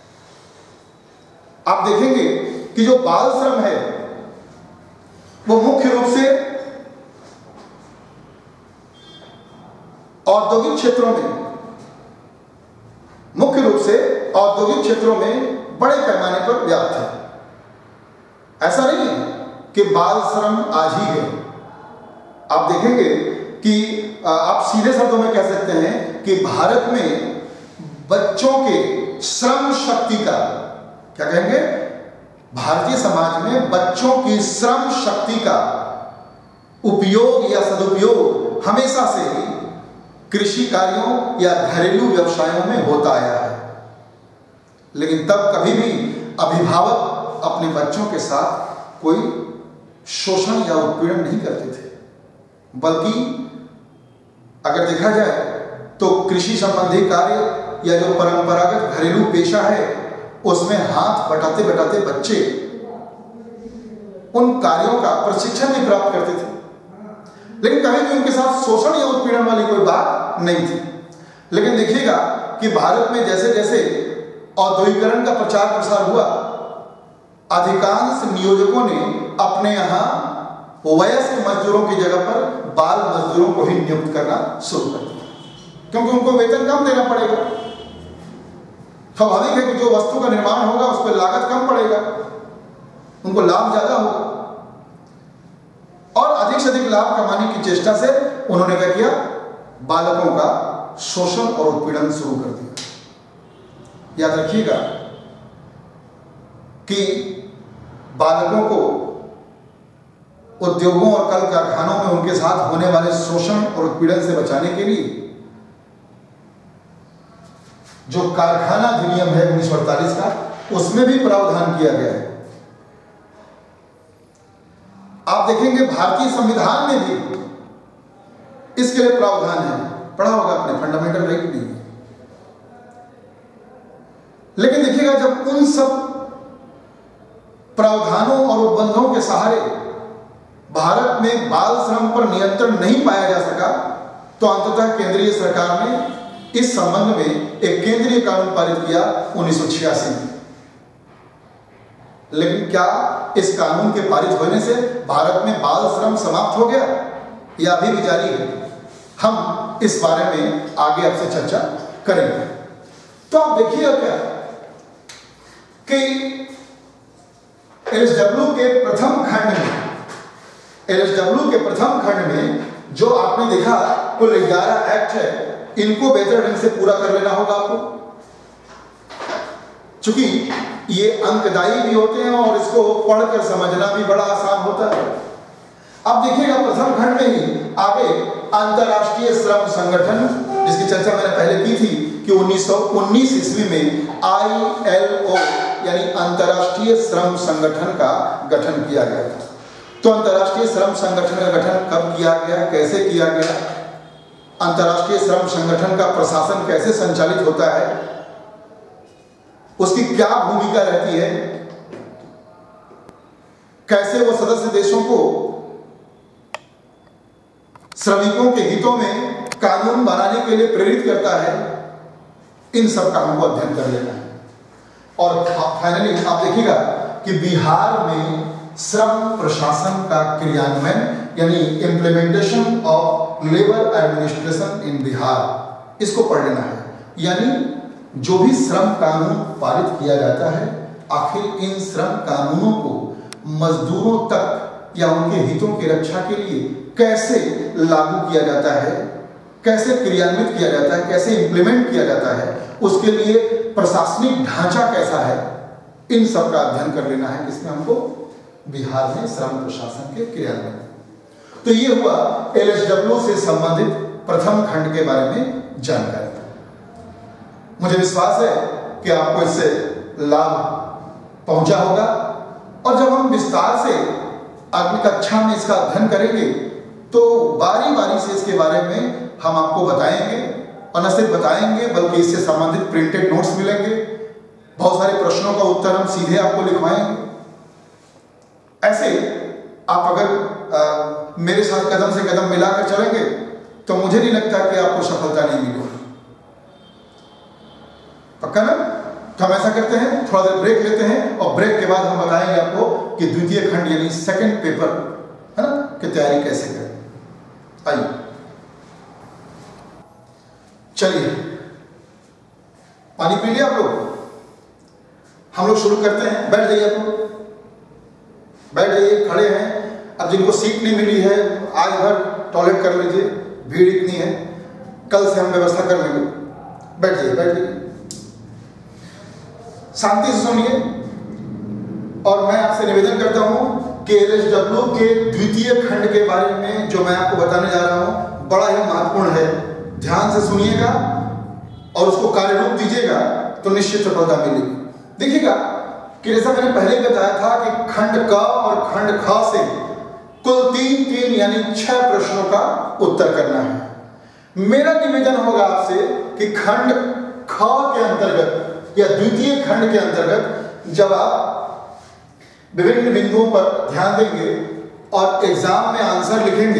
आप देखेंगे कि जो बाल श्रम है वो मुख्य रूप से औद्योगिक क्षेत्रों में बड़े पैमाने पर व्याप्त है। ऐसा नहीं है कि बाल श्रम आज ही है। आप देखेंगे कि आप सीधे शब्दों में कह सकते हैं कि भारत में बच्चों के श्रम शक्ति का, क्या कहेंगे, भारतीय समाज में बच्चों की श्रम शक्ति का उपयोग या सदुपयोग हमेशा से ही कृषि कार्यों या घरेलू व्यवसायों में होता आया है। लेकिन तब कभी भी अभिभावक अपने बच्चों के साथ कोई शोषण या उत्पीड़न नहीं करते थे, बल्कि अगर देखा जाए तो कृषि संबंधी कार्य या जो परंपरागत घरेलू पेशा है उसमें हाथ बटाते बटाते बच्चे उन कार्यों का प्रशिक्षण भी प्राप्त करते थे, लेकिन कभी भी उनके साथ शोषण या उत्पीड़न वाली कोई बात नहीं थी। लेकिन देखिएगा कि भारत में जैसे जैसे औद्योगिकरण का प्रचार प्रसार हुआ, अधिकांश नियोजकों ने अपने यहाँ वयस्क मजदूरों की जगह पर बाल मजदूरों को ही नियुक्त करना शुरू कर दिया, क्योंकि उनको वेतन कम देना पड़ेगा। स्वाभाविक है कि जो वस्तु का निर्माण होगा उस पर लागत कम पड़ेगा, उनको लाभ ज्यादा होगा, और अधिक से अधिक लाभ कमाने की चेष्टा से उन्होंने क्या किया, बालकों का शोषण और उत्पीड़न शुरू कर दिया। याद रखिएगा कि बालकों को उद्योगों और कल कारखानों में उनके साथ होने वाले शोषण और उत्पीड़न से बचाने के लिए जो कारखाना अधिनियम है 1948 का, उसमें भी प्रावधान किया गया है। आप देखेंगे भारतीय संविधान में भी इसके लिए प्रावधान है, पढ़ा होगा आपने, फंडामेंटल राइट भी। लेकिन देखिएगा जब उन सब प्रावधानों और उपबंधों के सहारे भारत में बाल श्रम पर नियंत्रण नहीं पाया जा सका, तो अंततः केंद्रीय सरकार ने इस संबंध में एक केंद्रीय कानून पारित किया 1986 में। लेकिन क्या इस कानून के पारित होने से भारत में बाल श्रम समाप्त हो गया या अभी भी जारी है? हम इस बारे में आगे आपसे चर्चा करेंगे। तो आप देखिए क्या कि LSW के प्रथम खंड में जो आपने देखा कुल 11 एक्ट है, इनको बेहतर ढंग से पूरा कर लेना होगा आपको, क्योंकि ये अंकदायी भी होते हैं और इसको पढ़कर समझना भी बड़ा आसान होता है। अब देखिएगा प्रथम खंड में ही आगे अंतर्राष्ट्रीय श्रम संगठन, जिसकी चर्चा मैंने पहले की थी कि 1919 ईस्वी में ILO यानी अंतर्राष्ट्रीय श्रम संगठन का गठन किया गया था। तो अंतर्राष्ट्रीय श्रम संगठन का गठन कब किया गया, कैसे किया गया, अंतर्राष्ट्रीय श्रम संगठन का प्रशासन कैसे संचालित होता है, उसकी क्या भूमिका रहती है, कैसे वो सदस्य देशों को श्रमिकों के हितों में कानून बनाने के लिए प्रेरित करता है, इन सब का हमको अध्ययन कर लेना है। और फाइनली आप देखिएगा कि बिहार में श्रम प्रशासन का क्रियान्वयन यानी implementation of labour administration in Bihar, इसको पढ़ लेना है। यानी जो भी श्रम कानून पारित किया जाता है, आखिर इन श्रम कानूनों को मजदूरों तक या उनके हितों की रक्षा के लिए कैसे लागू किया जाता है, कैसे क्रियान्वित किया जाता है, कैसे इंप्लीमेंट किया जाता है, उसके लिए प्रशासनिक ढांचा कैसा है, इन सब का अध्ययन कर लेना है किसमें हमको, बिहार में श्रम प्रशासन के क्रियान्वयन। तो ये हुआ LSW से संबंधित प्रथम खंड के बारे में जानकारी। मुझे विश्वास है कि आपको इससे लाभ पहुंचा होगा, और जब हम विस्तार से अगली कक्षा में इसका अध्ययन करेंगे तो बारी बारी से इसके बारे में हम आपको बताएंगे, और न सिर्फ बताएंगे बल्कि इससे संबंधित प्रिंटेड नोट्स मिलेंगे, बहुत सारे प्रश्नों का उत्तर हम सीधे आपको लिखवाएंगे। ऐसे आप अगर मेरे साथ कदम से कदम मिलाकर चलेंगे तो मुझे नहीं लगता कि आपको सफलता नहीं मिलेगी। पक्का ना? तो हम ऐसा करते हैं, थोड़ा देर ब्रेक लेते हैं, और ब्रेक के बाद हम बताएंगे आपको कि द्वितीय खंड यानी सेकंड पेपर है ना की तैयारी कैसे करें। आइए चलिए, पानी पी लिया आप लोग? हम लोग शुरू करते हैं। बैठ जाइए आप लोग, बैठ जाइए, खड़े हैं। अब जिनको सीट नहीं मिली है आज भर टॉयलेट कर लीजिए, भीड़ इतनी है, कल से हम व्यवस्था कर लेंगे। बैठ जाइए, बैठ जाइए, शांति से सुनिए। और मैं आपसे निवेदन करता हूं कि LSW के द्वितीय खंड के बारे में जो मैं आपको बताने जा रहा हूं बड़ा ही महत्वपूर्ण है। ध्यान से सुनिएगा और उसको कार्य रूप दीजिएगा तो निश्चित सफलता मिलेगी। देखिएगा कि जैसा मैंने पहले बताया था कि खंड क और खंड ख से कुल 3 यानी 6 प्रश्नों का उत्तर करना है। मेरा निवेदन होगा आपसे कि खंड ख के अंतर्गत या द्वितीय खंड के अंतर्गत जब आप विभिन्न बिंदुओं पर ध्यान देंगे और एग्जाम में आंसर लिखेंगे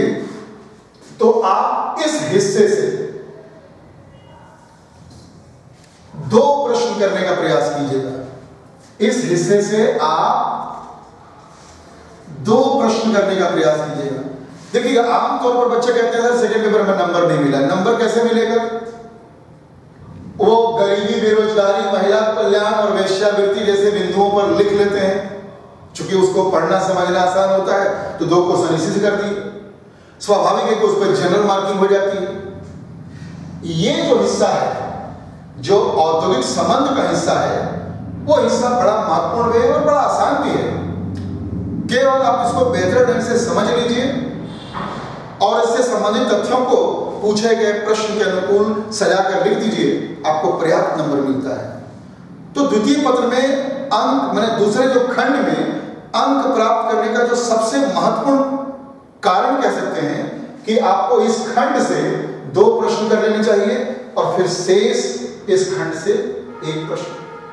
तो आप इस हिस्से से 2 प्रश्न करने का प्रयास कीजिएगा। इस हिस्से से आप 2 प्रश्न करने का प्रयास कीजिएगा। देखिए आमतौर पर बच्चे कहते हैं सर सेकंड पेपर में नंबर नहीं मिला। नंबर कैसे मिलेगा? वो गरीबी, बेरोजगारी, महिला कल्याण और वेश्यावृत्ति जैसे बिंदुओं पर लिख लेते हैं। चूंकि उसको पढ़ना समझना आसान होता है तो 2 क्वेश्चन इसी से कर दिए। स्वाभाविक है कि उस पर जनरल मार्किंग हो जाती है। ये जो हिस्सा है, जो औद्योगिक संबंध का हिस्सा है, वो हिस्सा बड़ा महत्वपूर्ण भी है और बड़ा आसान भी है। केवल आप इसको बेहतर ढंग से समझ लीजिए और इससे संबंधित तथ्यों को पूछे गए प्रश्न के अनुकूल सजा कर लिख दीजिए, आपको पर्याप्त नंबर मिलता है। तो द्वितीय पत्र में अंक, मैंने दूसरे जो खंड में अंक प्राप्त करने का जो सबसे महत्वपूर्ण कारण कह सकते हैं कि आपको इस खंड से 2 प्रश्न कर लेने चाहिए और फिर शेष इस खंड से 1 प्रश्न।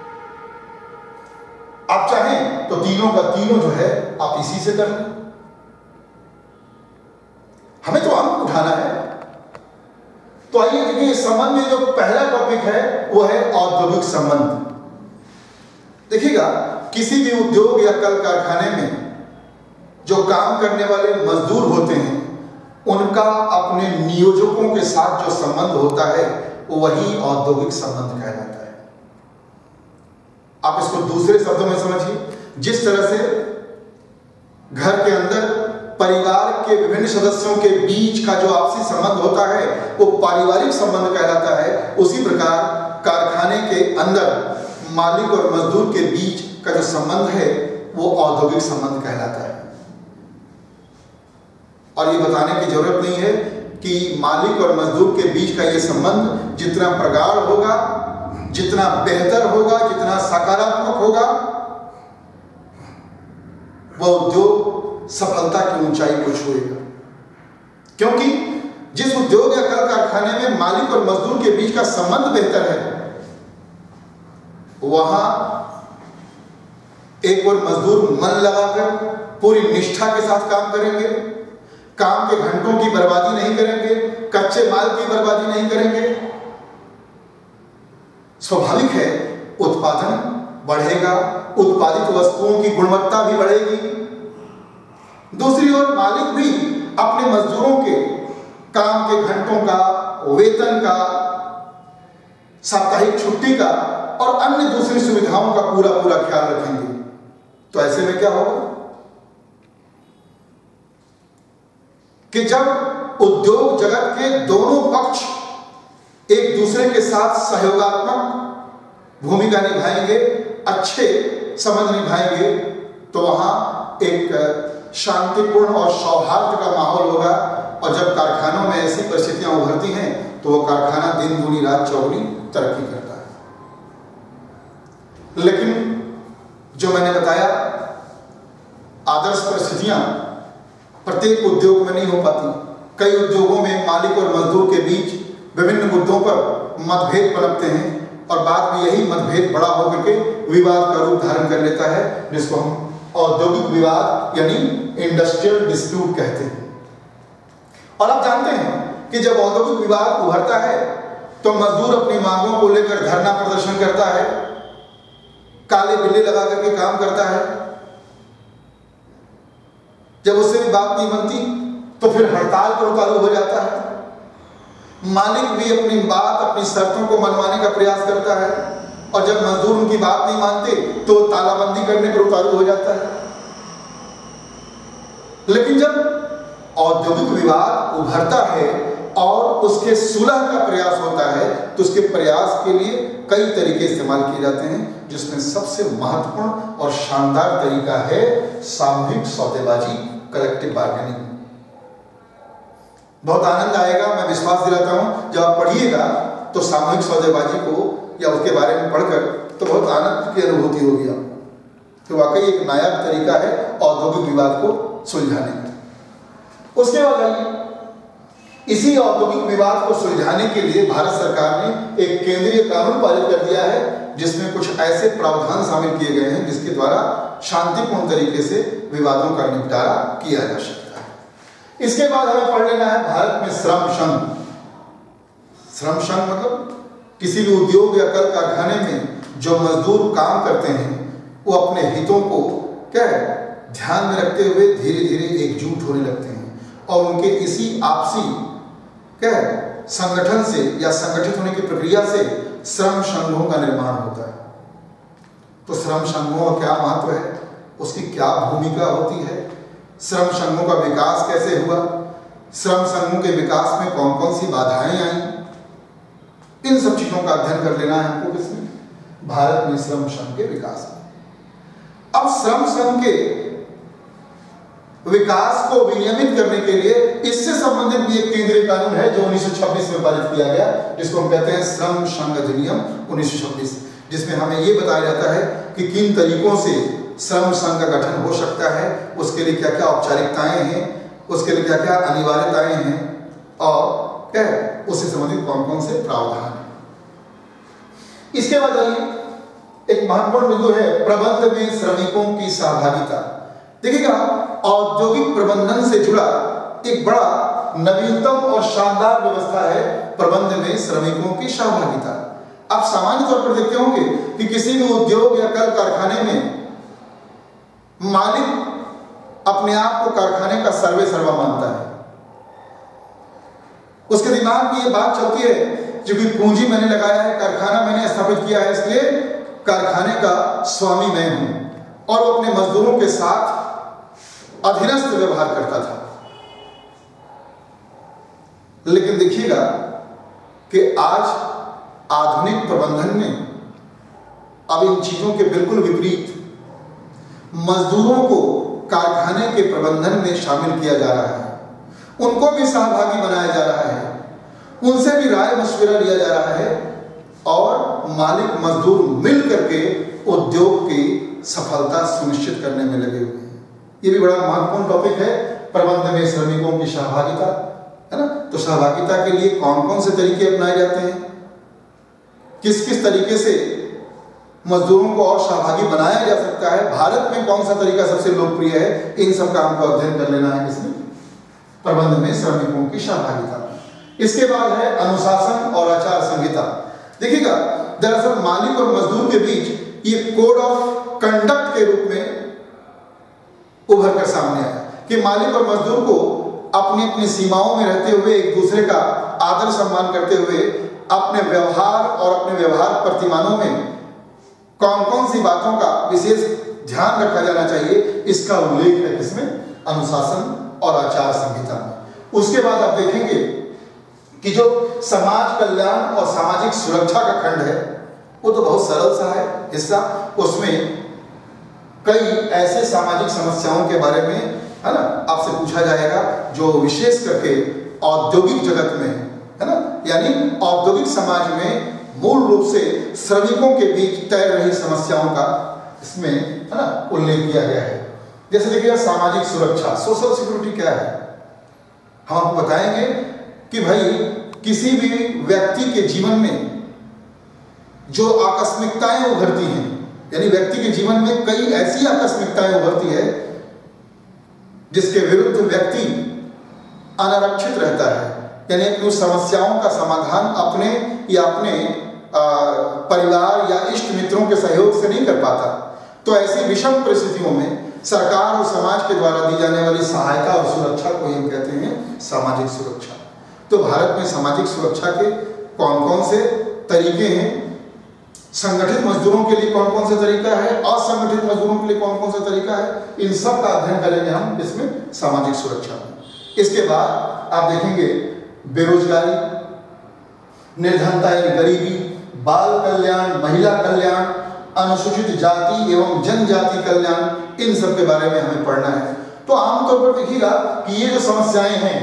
आप चाहें तो तीनों का तीनों जो है आप इसी से कर लें। हमें तो अंक उठाना है। तो आइए देखिए, इस संबंध में जो पहला टॉपिक है वो है औद्योगिक संबंध। देखिएगा, किसी भी उद्योग या कल कारखाने में जो काम करने वाले मजदूर होते हैं, उनका अपने नियोजकों के साथ जो संबंध होता है वही औद्योगिक संबंध कहलाता है। आप इसको दूसरे शब्दों में समझिए। जिस तरह से घर के अंदर परिवार के विभिन्न सदस्यों के बीच का जो आपसी संबंध होता है वो पारिवारिक संबंध कहलाता है, उसी प्रकार कारखाने के अंदर मालिक और मजदूर के बीच का जो संबंध है वो औद्योगिक संबंध कहलाता है। और ये बताने की जरूरत नहीं है कि मालिक और मजदूर के बीच का ये संबंध जितना प्रगाढ़ होगा, जितना बेहतर होगा, जितना सकारात्मक होगा, वह उद्योग सफलता की ऊंचाई को छुएगा। क्योंकि जिस उद्योग या कल कारखाने में मालिक और मजदूर के बीच का संबंध बेहतर है, वहां एक और मजदूर मन लगाकर पूरी निष्ठा के साथ काम करेंगे, काम के घंटों की बर्बादी नहीं करेंगे, कच्चे माल की बर्बादी नहीं करेंगे। स्वाभाविक है उत्पादन बढ़ेगा, उत्पादित वस्तुओं की गुणवत्ता भी बढ़ेगी। दूसरी ओर मालिक भी अपने मजदूरों के काम के घंटों का, वेतन का, साप्ताहिक छुट्टी का और अन्य दूसरी सुविधाओं का पूरा ख्याल रखेंगे। तो ऐसे में क्या होगा कि जब उद्योग जगत के दोनों पक्ष एक दूसरे के साथ सहयोगात्मक भूमिका निभाएंगे, अच्छे संबंध निभाएंगे, तो वहां एक शांतिपूर्ण और सौहार्द का माहौल होगा। और जब कारखानों में ऐसी परिस्थितियां उभरती हैं तो वह कारखाना दिन दूनी रात चौगुनी तरक्की करता है। लेकिन जो मैंने बताया, आदर्श परिस्थितियां प्रत्येक उद्योग में नहीं हो पाती। कई उद्योगों में मालिक और मजदूर के बीच विभिन्न मुद्दों पर मतभेद पनपते हैं और बाद में यही मतभेद बड़ा होकर के विवाद का रूप धारण कर लेता है, जिसको हम औद्योगिक विवाद यानी इंडस्ट्रियल डिस्प्यूट कहते हैं। और आप जानते हैं कि जब औद्योगिक विवाद उभरता है तो मजदूर अपनी मांगों को लेकर धरना प्रदर्शन करता है, काले बिल्ले लगा करके काम करता है। जब उससे भी बात नहीं बनती तो फिर हड़ताल पर उतारू हो जाता है। मालिक भी अपनी बात, अपनी शर्तों को मनवाने का प्रयास करता है और जब मजदूर उनकी बात नहीं मानते तो तालाबंदी करने पर उतारू हो जाता है। लेकिन जब औद्योगिक विवाद उभरता है और उसके सुलह का प्रयास होता है तो उसके प्रयास के लिए कई तरीके इस्तेमाल किए जाते हैं, जिसमें सबसे महत्वपूर्ण और शानदार तरीका है सामूहिक सौदेबाजी, कलेक्टिव बार्गेनिंग। बहुत आनंद आएगा, मैं विश्वास दिलाता हूं, जब आप पढ़िएगा तो सामूहिक सौदेबाजी को या उसके बारे में पढ़कर तो बहुत आनंद की अनुभूति होगी आपको। तो वाकई एक नायाब तरीका है औद्योगिक विवाद को सुलझाने का। उसके बाद आइए, इसी औद्योगिक विवाद को सुलझाने के लिए भारत सरकार ने एक केंद्रीय कानून पारित कर दिया है, जिसमें कुछ ऐसे प्रावधान शामिल किए गए हैं जिसके द्वारा शांतिपूर्ण तरीके से विवादों का निपटारा किया जा सकता है। इसके बाद हमें पढ़ लेना है भारत में श्रम संघ। श्रम संघ मतलब किसी भी उद्योग या कल कारखाने में जो मजदूर काम करते हैं वो अपने हितों को क्या है ध्यान में रखते हुए धीरे धीरे एकजुट होने लगते हैं और उनके इसी आपसी क्या है संगठन से या संगठित होने की प्रक्रिया से श्रम संघों का निर्माण होता है। तो श्रम संघों का क्या महत्व है, उसकी क्या भूमिका होती है, श्रम संघों का विकास कैसे हुआ, श्रम संघों के विकास में कौन कौन सी बाधाएं आई, इन सब चीजों का अध्ययन कर लेना है हमको किसमें, भारत में श्रम संघ के विकास में। अब श्रम संघ के विकास को विनियमित करने के लिए इससे संबंधित भी एक केंद्रीय कानून है जो 1926 में पारित किया गया, जिसको हम कहते हैं श्रम संघ अधिनियम 1926, जिसमें हमें यह बताया जाता है कि किन तरीकों से श्रम संघ का गठन हो सकता है, उसके लिए क्या क्या औपचारिकताएं हैं, उसके लिए क्या क्या अनिवार्यताएं हैं और क्या है उससे संबंधित कौन कौन से प्रावधान हैं। इसके बाद आइए एक महत्वपूर्ण बिंदु है प्रबंध में श्रमिकों की सहभागिता। देखिएगा औद्योगिक प्रबंधन से जुड़ा एक बड़ा नवीनतम और शानदार व्यवस्था है प्रबंध में श्रमिकों की सहभागिता। आप सामान्य तौर पर देखते होंगे कि किसी भी उद्योग या कल कारखाने में मालिक अपने आप को कारखाने का सर्वे सर्वा मानता है। उसके दिमाग में ये बात चलती है क्योंकि पूंजी मैंने लगाया है, कारखाना मैंने स्थापित किया है, इसलिए कारखाने का स्वामी मैं हूं। और वो अपने मजदूरों के साथ अधीनस्थ व्यवहार करता था। लेकिन देखिएगा कि आज आधुनिक प्रबंधन में अब इन चीजों के बिल्कुल विपरीत मजदूरों को कारखाने के प्रबंधन में शामिल किया जा रहा है, उनको भी सहभागी बनाया जा रहा है, उनसे भी राय मशविरा लिया जा रहा है और मालिक मजदूर मिल करके उद्योग की सफलता सुनिश्चित करने में लगे हुए हैं। ये भी बड़ा महत्वपूर्ण टॉपिक है प्रबंध में श्रमिकों की सहभागिता, है ना। तो सहभागिता के लिए कौन कौन से तरीके अपनाए जाते हैं, किस किस तरीके से मजदूरों को और सहभागी बनाया जा सकता है, भारत में कौन सा तरीका सबसे लोकप्रिय है, इन सब का हमको अध्ययन कर लेना है इसमें प्रबंध में श्रमिकों की सहभागिता। इसके बाद है अनुशासन और आचार संहिता। देखिएगा दरअसल मालिक और मजदूर के बीच ये कोड ऑफ कंडक्ट के रूप में उभर कर सामने आया कि मालिक और मजदूर को अपनी अपनी सीमाओं में रहते हुए एक दूसरे का आदर सम्मान करते हुए अपने व्यवहार और अपने व्यवहार प्रतिमानों में कौन कौन सी बातों का विशेष ध्यान रखा जाना चाहिए, इसका उल्लेख है इसमें अनुशासन और आचार संहिता में। उसके बाद आप देखेंगे कि जो समाज कल्याण और सामाजिक सुरक्षा का खंड है वो तो बहुत सरल सा है हिस्सा, उसमें कई ऐसे सामाजिक समस्याओं के बारे में है ना आपसे पूछा जाएगा जो विशेष करके औद्योगिक जगत में है ना, यानी औद्योगिक समाज में मूल रूप से श्रमिकों के बीच तैर रही समस्याओं का इसमें है ना उल्लेख किया गया है। जैसे देखिएगा सामाजिक सुरक्षा, सोशल सिक्योरिटी क्या है, हम आपको बताएंगे कि भाई किसी भी व्यक्ति के जीवन में जो आकस्मिकताएं उभरती हैं, यानी व्यक्ति के जीवन में कई ऐसी आकस्मिकताएं उभरती है जिसके विरुद्ध व्यक्ति अनारक्षित रहता है, यानी अपनी समस्याओं का समाधान अपने या अपने परिवार या इष्ट मित्रों के सहयोग से नहीं कर पाता। तो ऐसी विषम परिस्थितियों में सरकार और समाज के द्वारा दी जाने वाली सहायता और सुरक्षा को हम कहते हैं सामाजिक सुरक्षा। तो भारत में सामाजिक सुरक्षा के कौन कौन से तरीके हैं, संगठित मजदूरों के लिए कौन कौन सा तरीका है, असंगठित मजदूरों के लिए कौन कौन सा तरीका है, इन सब का अध्ययन करेंगे हम इसमें सामाजिक सुरक्षा में। इसके बाद आप देखेंगे बेरोजगारी, निर्धनता यानी गरीबी, बाल कल्याण, महिला कल्याण, अनुसूचित जाति एवं जनजाति कल्याण, इन सब के बारे में हमें पढ़ना है। तो आमतौर पर देखिएगा कि ये जो समस्याएं हैं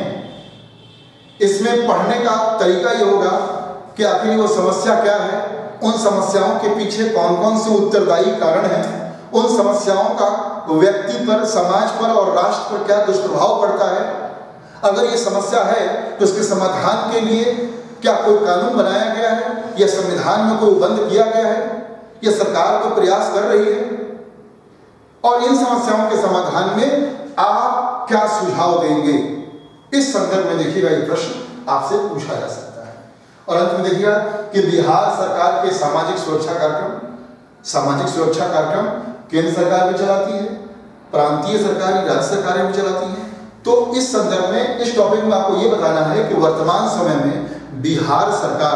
इसमें पढ़ने का तरीका ये होगा कि आखिर वो समस्या क्या है, उन समस्याओं के पीछे कौन कौन से उत्तरदायी कारण हैं, उन समस्याओं का व्यक्ति पर, समाज पर और राष्ट्र पर क्या दुष्प्रभाव पड़ता है। अगर ये समस्या है तो इसके समाधान के लिए क्या कोई कानून बनाया गया है या संविधान में कोई बंद किया गया है या सरकार कोई प्रयास कर रही है, और इन समस्याओं के समाधान में आप क्या सुझाव देंगे, इस संदर्भ में देखिएगा ये प्रश्न आपसे पूछा जा सकता है। और अंत में देखिएगा कि बिहार सरकार के सामाजिक सुरक्षा कार्यक्रम केंद्र सरकार भी चलाती है, प्रांतीय सरकारें, राज्य सरकारें भी चलाती हैं। तो इस संदर्भ में, इस टॉपिक में आपको ये बताना है कि वर्तमान समय में बिहार सरकार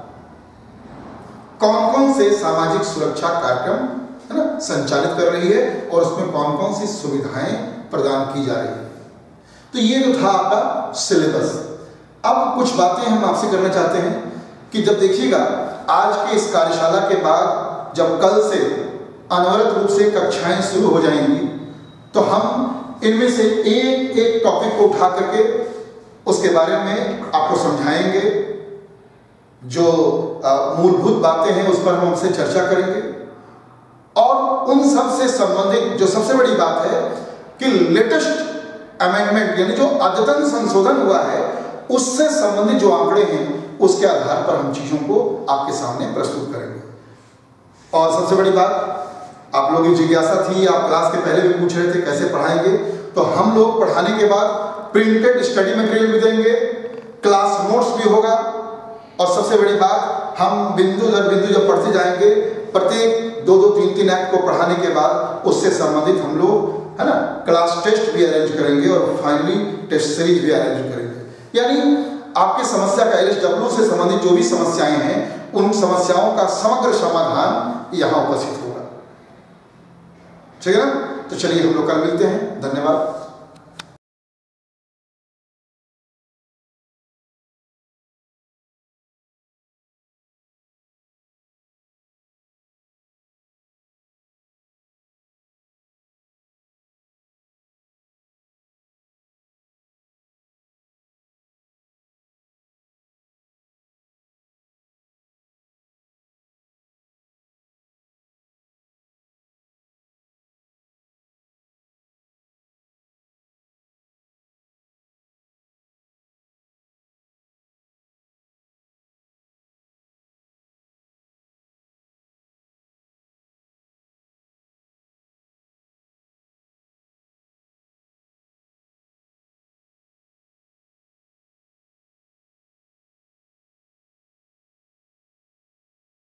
कौन कौन से सामाजिक सुरक्षा कार्यक्रम है ना संचालित कर रही है और उसमें कौन कौन सी सुविधाएं प्रदान की जा रही है। तो ये जो था आपका सिलेबस। अब कुछ बातें हम आपसे करना चाहते हैं कि जब देखिएगा आज के इस कार्यशाला के बाद जब कल से अनवरत रूप से कक्षाएं शुरू हो जाएंगी तो हम इनमें से एक एक टॉपिक को उठा करके उसके बारे में आपको समझाएंगे। जो मूलभूत बातें हैं उस पर हम आपसे चर्चा करेंगे और उन सब से संबंधित जो सबसे बड़ी बात है कि लेटेस्ट अमेंडमेंट यानी जो अद्यतन संशोधन हुआ है उससे संबंधित जो आंकड़े हैं उसके आधार पर हम चीजों को आपके सामने प्रस्तुत करेंगे। और सबसे बड़ी बात, आप लोगों की जिज्ञासा थी, आप क्लास के पहले भी पूछ रहे थे कैसे पढ़ाएंगे, तो हम लोग पढ़ाने के बाद प्रिंटेड स्टडी मटेरियल भी देंगे, क्लास नोट्स भी होगा और सबसे बड़ी बात, हम बिंदु दर बिंदु जब पढ़ते जाएंगे प्रत्येक 2-2, 3-3 एक्ट को पढ़ाने के बाद उससे संबंधित हम लोग है ना क्लास टेस्ट भी अरेंज करेंगे और फाइनली टेस्ट सीरीज भी अरेंज करेंगे। यानी आपके समस्या का LSW से संबंधित जो भी समस्याएं हैं उन समस्याओं का समग्र समाधान यहाँ उपस्थित होगा। ठीक है ना? तो चलिए हम लोग कल मिलते हैं। धन्यवाद।